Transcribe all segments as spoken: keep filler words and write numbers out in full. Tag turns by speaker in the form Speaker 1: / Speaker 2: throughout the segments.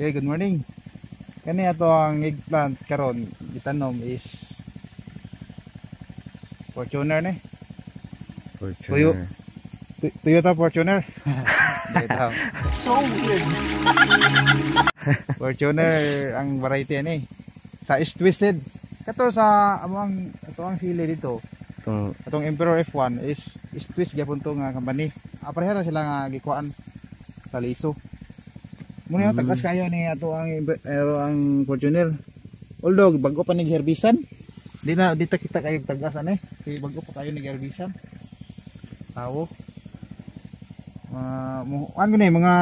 Speaker 1: Okay, good morning. Kani ato ang eggplant karon gitanom is Fortuner ni.
Speaker 2: Fortuner.
Speaker 1: Toyo, Toyota Fortuner.
Speaker 3: So weird.
Speaker 1: Fortuner ang variety ani. Sa East Twisted. Kato sa among ato ang sili dito.
Speaker 2: Itong
Speaker 1: Atong Emperor F one is East Twist gyapon to nga company. Apareha na sila nga gikuan sa liso. Muna yung tagas kayo ni ato ang ero ang Fortuner. Although bago pa nig herbisan, di na dita kita kayo tagasan eh. Kay bago pa kayo nig herbisan. Tawo. Uh, ano ni mga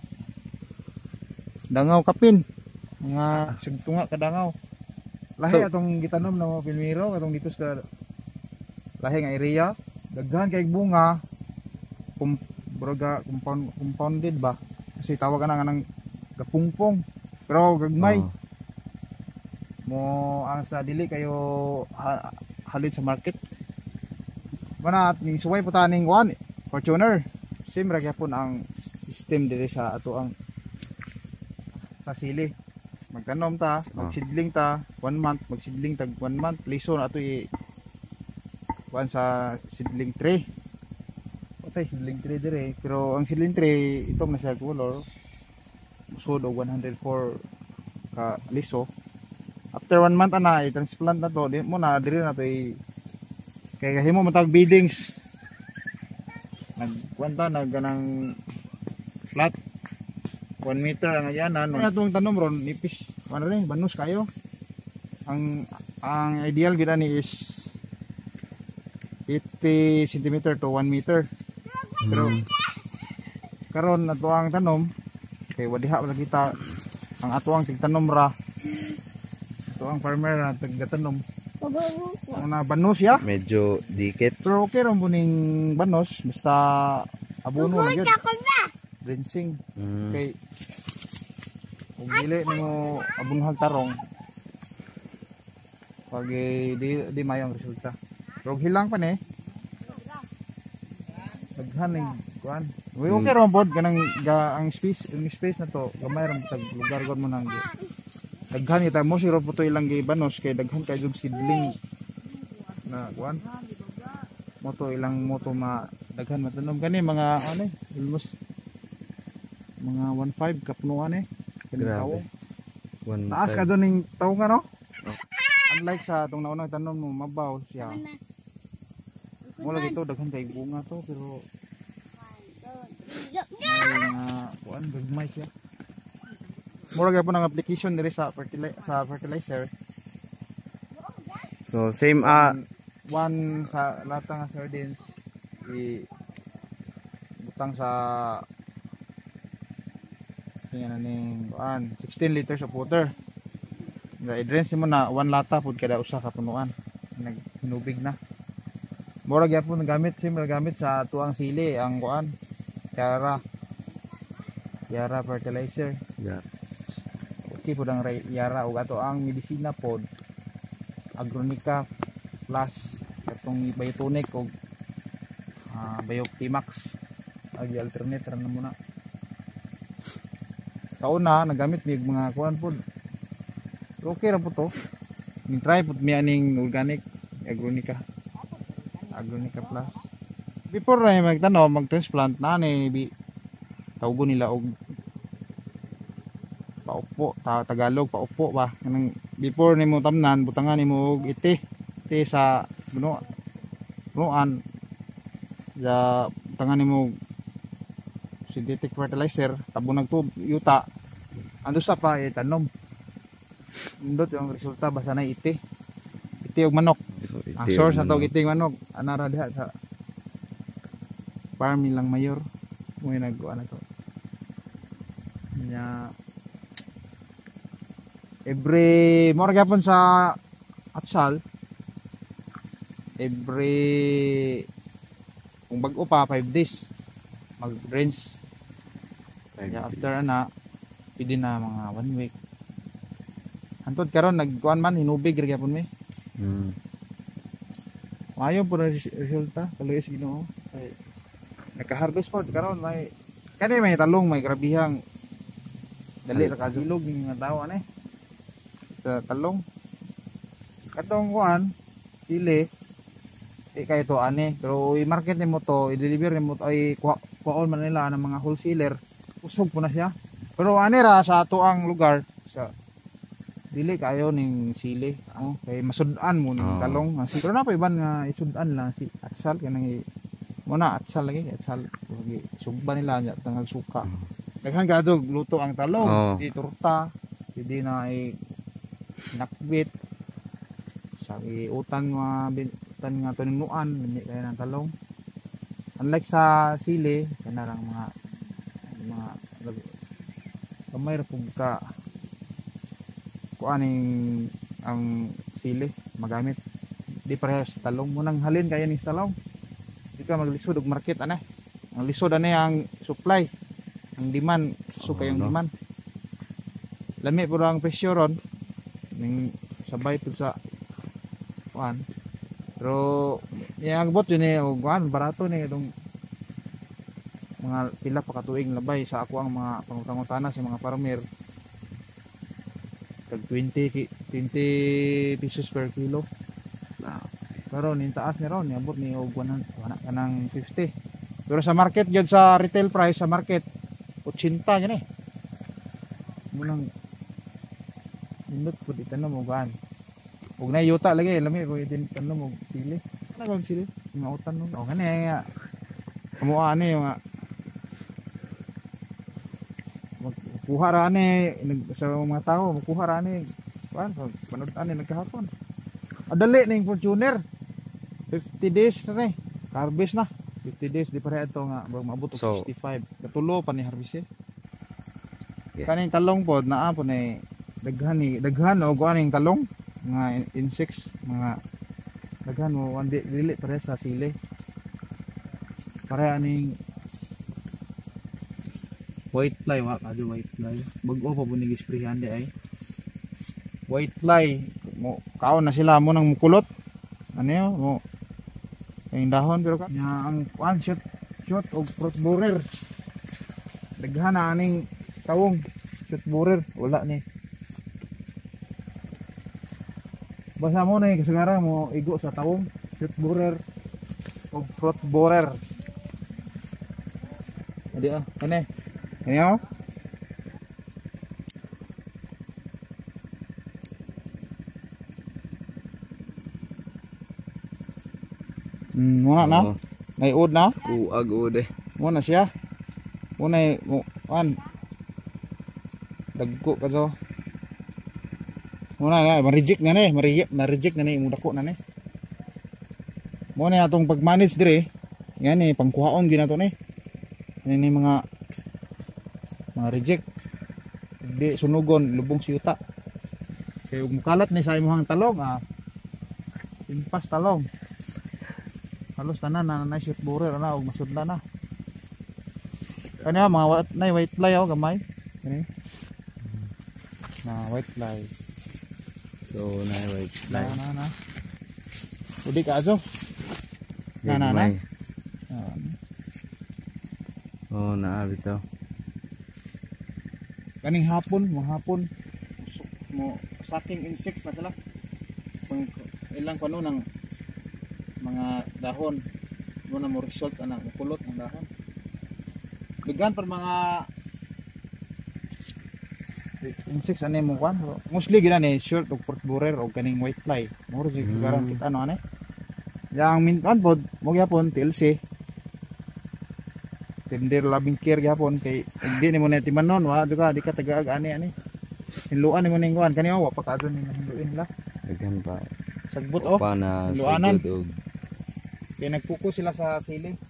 Speaker 1: dangaw kapin. Mga sugtunga ka dangaw. Lahi
Speaker 2: So,
Speaker 1: atong gitanom na mga Pilmiro atong dito sa lahi nga area. Daghan kay bunga. Kum broga compound, compounded ba? Kasi tawag ka na nga ng gapungpong. Pero gagmay.
Speaker 2: oh,
Speaker 1: Mo ang sa dili kayo ha, halid sa market. Mana at ning suway putaning one Fortuner. Sim ra gyapon ang system diri sa ato ang sa sili. Magtanom ta, magsidling ta one month, magsidling tag one month. Liso na ato i kuan sa seedling tray. Patay seedling tray dire, pero ang seedling tray itong na siya color. Usod og one hundred four ka liso. After one month ana i-transplant na to, di mo na dire na to i kay kahimo matag beadings. Nagkwanta na ganang flat one meter ang ayanan. Ano itong tanom ron nipis. Ano rin, banus kayo. Ang ang ideal gid ani is eighty centimeter to one meter. Pero karon ato ang tanom kay wadiha wala kita ang ato ang tigtanom ra. Ato ang farmer na tigtanom. Ang na banos ya.
Speaker 2: medyo dikit.
Speaker 1: Pero okay ron buning banos basta abono na gyud. Rinsing.
Speaker 2: Mm.
Speaker 1: Kay kung dili nimo abunghag tarong pag eh, di di mayang resulta. Pero hilang pa ni. Daghan ning kuan. Uy, okay ra pod kanang ga, ang space, ang space na to, gamay ra tag lugar gud mo nang. Daghan ita mo siro po to ilang gibanos kay daghan kay jud seedling na kuan. Mo to ilang mo to ma daghan matanom kani mga ano eh, almost mga one five kapunuan eh. Kani
Speaker 2: Grabe.
Speaker 1: tawo.
Speaker 2: One
Speaker 1: Taas ka
Speaker 2: time.
Speaker 1: doon ng tawo nga no? Unlike sa itong naunang tanom mo, mabaw siya. Mula dito, daghan kay bunga to, pero may mga kuan, gagmay siya. Mura gyapon ang application diri sa fertilizer, sa fertilizer.
Speaker 2: So same ah
Speaker 1: One, one sa lata nga sardines i butang sa singa na ning kuan sixteen liters of water. Nga i-drench mo na one lata pud kada usa ka punuan. Naghinubig na. Mura gyapon gamit sim gamit sa tuang sili ang kuan. Yara. Yara fertilizer.
Speaker 2: yeah.
Speaker 1: Okay pud ang Yara ug ato ang medisina pod Agronica plus katong Biotonic ug uh, Bioclimax ag alternate ra na muna. Sa una nagamit mi mga kuan pod. Okay ra po to. Ning try pud mi aning organic Agronica. Agronica plus. Before na magtanom mag-transplant na ni bi tawgo nila og paupo, ta Tagalog paupo ba kanang before nimo tamnan butangan nimo og iti iti sa buno bunuan ya butangan nimo synthetic fertilizer tabo nagtub yuta ando sa pa itanom indot yung resulta basta na iti iti og manok.
Speaker 2: So ito
Speaker 1: Ang source
Speaker 2: yung
Speaker 1: na to
Speaker 2: ano,
Speaker 1: iti og manok anara diha sa farm nilang mayor mo nagkuan na to nya every more gapon sa atsal every kung bag-o pa five days mag rinse
Speaker 2: five
Speaker 1: kaya
Speaker 2: days.
Speaker 1: after ana pwede na mga one week antod karon nagkuan man hinubig ra gyapon mi
Speaker 2: Mm.
Speaker 1: mayo po na res- resulta kaluya sa Ginoo ay naka-harvest pod karon may kani may talong may grabihang Dali ra kadilog ning mga tao ani sa talong. Katong kuan sili di kay to ani pero i-market nimo to, i-deliver nimo to ay kuhaon man nila ng mga wholesaler. Usog po na siya. Pero ani ra sa ato ang lugar sa dili kayo ning sili, oh, kay masud-an mo ning
Speaker 2: Oh.
Speaker 1: talong. Siguro na pa iban nga isud-an lang si atsal kanang muna atsal lagi, atsal lagi sugba nila nya tangal suka. Daghan gadto luto ang talong,
Speaker 2: Oh.
Speaker 1: di torta, di na ay nakbit. Sabi utan nga utan nga tunuan dili kay ng talong. Unlike sa sili, kanarang mga mga kamay ra pug ka kuaning ang sili magamit di parehas sa talong mo nang halin kaya ning talong di ka maglisod og market ana ang lisod ani ang supply ang demand so
Speaker 2: Oh,
Speaker 1: kayong
Speaker 2: no?
Speaker 1: demand lami pud ang presyo ron ning sabay pud sa kuan pero yang bot yun eh og kuan barato ni itong mga pila pa katuig labay sa ako ang mga pangutang-utana sa mga farmer tag twenty pesos per kilo. Pero nin taas ni ron, niabot ni og one hundred wala ka ng fifty. Pero sa market gyud sa retail price sa market eighty yan eh. Munang nindot pud itanom mo gan. Ug na yuta lagi lami ko din tanom mo sili. Ano kang sili? Mga utan no. O gani nga. Amo ani yung nga kuha ra ani nag sa mga tao makuha ra ani kuan panood ani nagkahapon adali ning Fortuner fifty days na ni harvest na fifty days di pare ato nga maabot og
Speaker 2: So,
Speaker 1: sixty-five katulo pa ni harvest eh.
Speaker 2: Yeah.
Speaker 1: Kaning talong pod naa po ni daghan ni daghan og kuaning talong mga insects mga daghan mo andi dili pare sa sili pare aning white fly wa kadyo white fly bag-o pa bunig isprayhan di ay white fly mo kaon na sila mo nang mukulot ano yo mo yung dahon pero ka nya ang one shot shot og fruit borer daghan na aning tawong shot borer wala ni basta mo na kasagaran mo igo sa tawong shot borer og fruit borer adi ah kani Ayo. Hmm, muna na.
Speaker 2: Oo.
Speaker 1: Naiud na.
Speaker 2: Kuag o de.
Speaker 1: Muna siya. Muna mo an. Dagko ka so. Muna na, ma-reject na ni, ma-reject, ma-reject na ni imong dako na ni. Muna atong pag-manage dire. Yan ni pangkuhaon ginato ni. Yan ni mga mga reject di sunugon lubong siyuta kay ug mukalat ni sa imong talong ah impas talong halos tanan na na shoot borer na og masudla na kani mga white na white fly oh gamay kani na white fly
Speaker 2: So, na white
Speaker 1: na
Speaker 2: fly.
Speaker 1: na na udi ka aso na na na
Speaker 2: Gagmay. Oh, naa bitaw.
Speaker 1: kaning hapon mo hapon mo saking insects na sila kung ilang kuno ng mga dahon mo na mo result ana kulot ang dahon bigan pa mga insects ani mo kan mostly gina ni short og fruit borer og kaning white fly mo ro sig karon kita ano ani yang minton pod mo gyapon T L C tender labing care gyapon kay hindi nimo na timanon wa juga di ka tagaag ani ani hinluan nimo ning kuan kani wa pa kadon ni hinluin la
Speaker 2: Daghan pa.
Speaker 1: sagbot oh
Speaker 2: Pa na
Speaker 1: Luanan.
Speaker 2: sugod og
Speaker 1: kay nagpuko sila sa sili